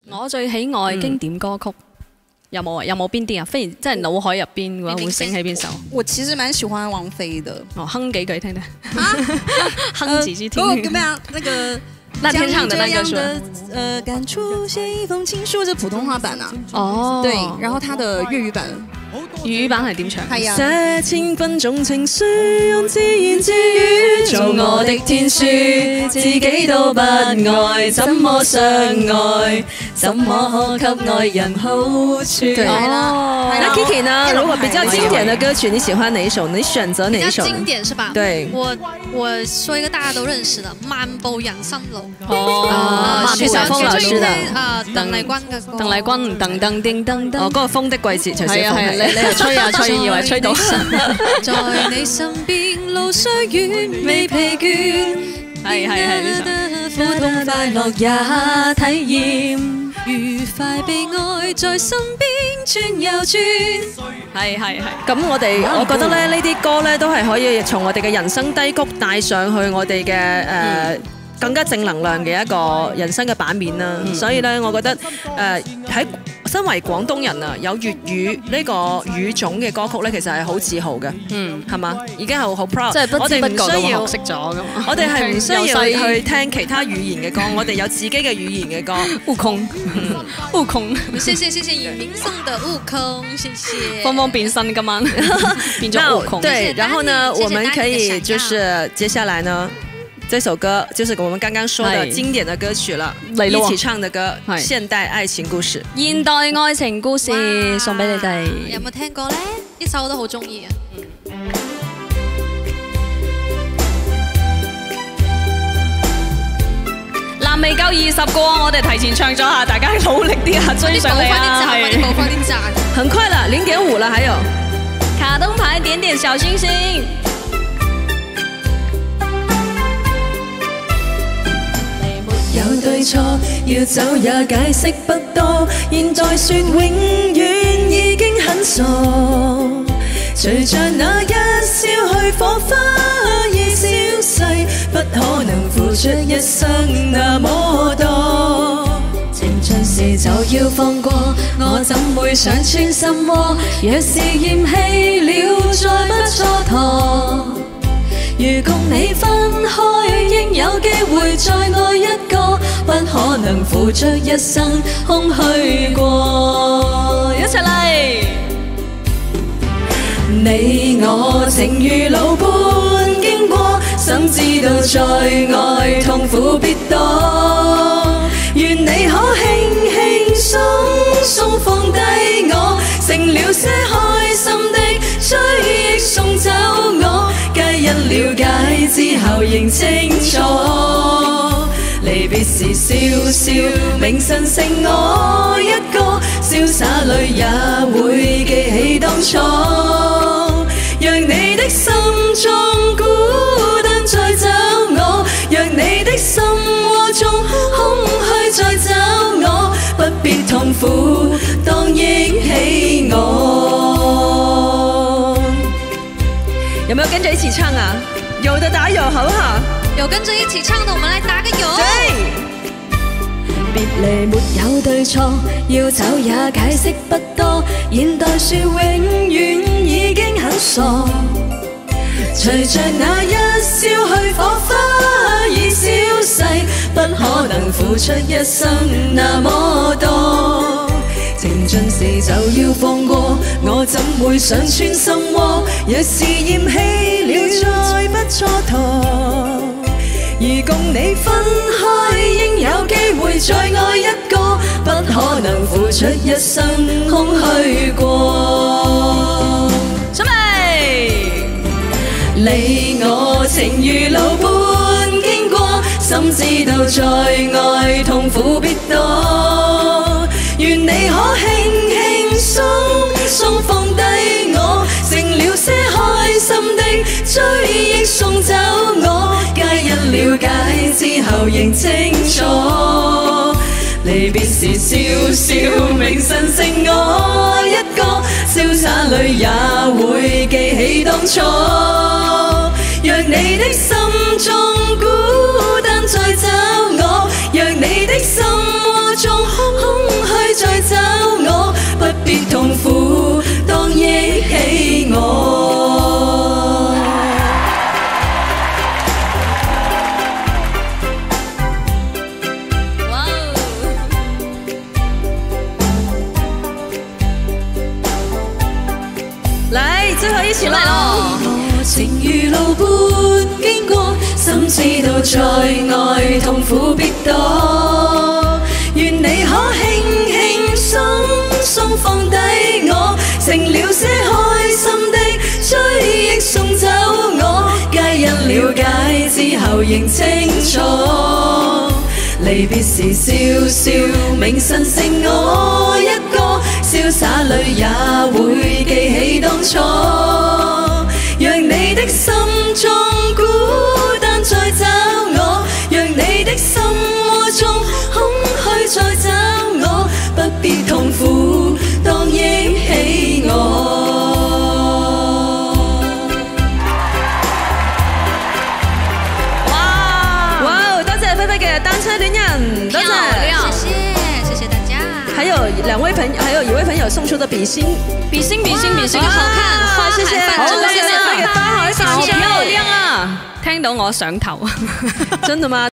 我最喜愛經典歌曲。有冇啊？有冇邊啲啊？忽然真係腦海入邊嘅話，會醒起邊首？ 我其實蠻喜歡王菲的。 哦，哼幾句聽聽。哼幾句聽。 嗰個叫咩啊？ 那天唱的那個是感觸寫一封情書，這普通話版啊。 哦。 對，然後它的粵語版。 粵語版係點唱？ 係啊。 寫千分種情書，用自言自語做我的天書，自己都不愛，怎麼相愛？怎麼可給愛人好處？ 對啦。 那 Kiki 呢？如果比較經典的歌曲，你喜歡哪一首？你選擇哪一首？ 比較經典是吧？ 對， 我說一個大家都認識的《漫步人生路》。 哦，徐小鳳老師的鄧麗君嘅歌。 鄧麗君噔噔叮噔噔。 哦，嗰個風的季節，徐小鳳係。 你係吹啊吹，以為吹到。 在你身邊路雖遠未疲倦， 係呢首。 苦痛快樂也體驗，愉快悲哀在身邊轉又轉。 係。 咁我覺得咧呢啲歌咧都係可以從我哋嘅人生低谷帶上去我哋嘅更加正能量嘅一個人生嘅版面啦。所以咧，我覺得喺身為廣東人啊，有粵語呢個語種嘅歌曲咧，其實係好自豪嘅。係嘛？已經係好 proud。 即係不知不覺咁學識咗噶嘛。 我哋係唔需要去聽其他語言嘅歌，我哋有自己嘅語言嘅歌。 悟空，悟空。 謝謝以明送的悟空，謝謝。 芳芳變身今晚變咗悟空。 對，然後呢，我們可以就是接下來呢。這首歌就是我們剛剛說的經典的歌曲了，一起唱的歌《現代愛情故事》。 現代愛情故事送俾你哋。 有冇聽過呢？呢首我都好中意啊！ 嗱，未夠20個，我哋提前唱咗下，大家努力啲啊，追上嚟啊！ 快啲報啲讚， 很快啦，0.5啦，還有卡通牌點點小星星。 有對錯，要走也解釋不多。現在說永遠已經很傻，隨着那一消去，火花已消逝，不可能付出一生那麼多。情盡時就要放過，我怎會想穿心窩？若是嫌棄了，再不蹉跎。如共你分開，應有機會再愛一個，不可能付出一生空虛過。一齊嚟！你我情如路伴經過，心知道再愛痛苦必多。願你可輕輕鬆鬆放低我，成了些開心的追憶送走我。一了解之後認清楚，離別時笑笑，明晨剩我一個，瀟灑裏也會記起當初。讓你的心中孤單再找我，讓你的心窩中空虛再找我，不必痛苦，當憶起我。有沒有跟着一起唱啊？有的打有好不好？ 有跟着一起唱的，我們來打個有。 別離沒有對錯，要走也解釋不多。現代說永遠已經很傻，隨着那一消去，火花已消逝，不可能付出一生那麼多。情盡時就要放過，我怎會想穿心窩？若是嫌棄了，再不蹉跎。如共你分開，應有機會再愛一個，不可能付出一生空虛過。準備，你我情如路伴經過，心知道再愛痛苦必多。願你可輕輕鬆鬆放低我，成了些開心的追憶送走我。皆因了解之後認清楚，離別時笑笑，明晨剩我一個，瀟灑裏也會記起當初。讓你的心中孤單再找我，讓你的心窩中空一起來咯！ 情如路伴經過，心知道在愛痛苦必多。願你可輕輕鬆鬆放低我，成了些開心的追憶送走我。皆因了解之後認清楚，離別時笑笑銘神剩我一個，瀟灑裏也會記起當初。讓你的心中孤單再找我，讓你的心窩中空虛再找我，不必痛苦，當憶起我。 哇！多謝菲菲嘅單車戀人，多謝， 謝謝大家。 還有一位朋友送出的比心， 好看，花謝謝， 好謝謝， 好好漂亮啊！ 聽到我上頭， 真的嗎？